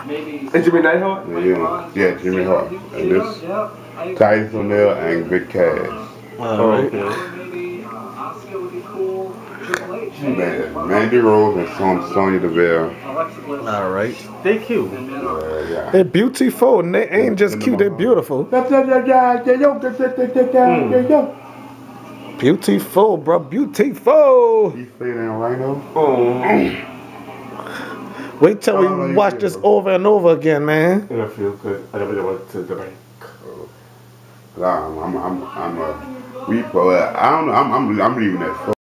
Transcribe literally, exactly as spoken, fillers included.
And Jimmy Neidhart? Yeah, yeah, Jimmy Hart. And this Tyson Hill and Good Cash. Oh, okay. Man, Mandy Rose and Son Sonya Deville. All right. They cute. Uh, yeah. They're beautiful, and they ain't just cute, they're beautiful. Mm. Beautiful, bro, beautiful. He's playing in Rhino. Oh. Wait till we Oh, watch this over and over again, man. It'll feel good. I never went to the bank. I'm, I'm, I'm, I'm a repo. I don't know. I'm, I'm, I'm leaving at four.